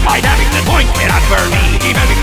By having the point, it has burned me. Keep having